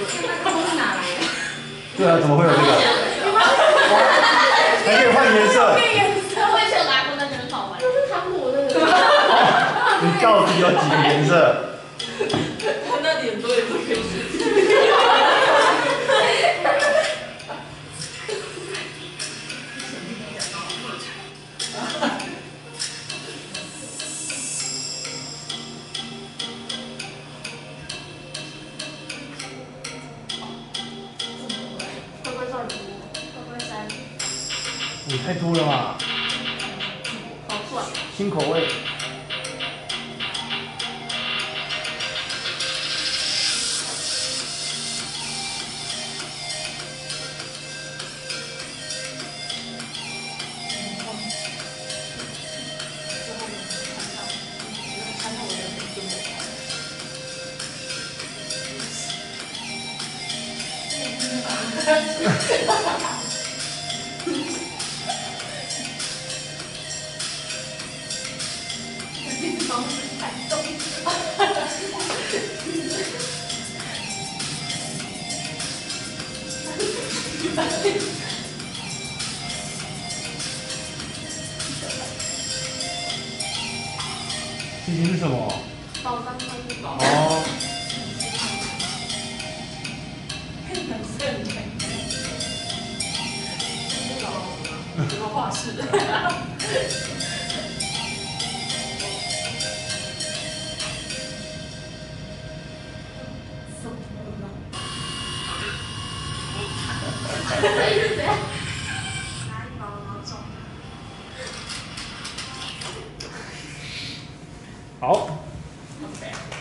都是哪来的？ 对啊，怎么会有这个？还可以换颜色。 我以前有拿过，那个很好玩。就是糖果的。 你到底有几个颜色？ 他那里很多颜色可以选。 乖乖少女，乖乖山， 你太多了嘛， 好帅。 新口味。这些是什么？ 宝山川宝。 哦。 什么画室？ 是怎样？ 拿一包然后中。 好。 OK。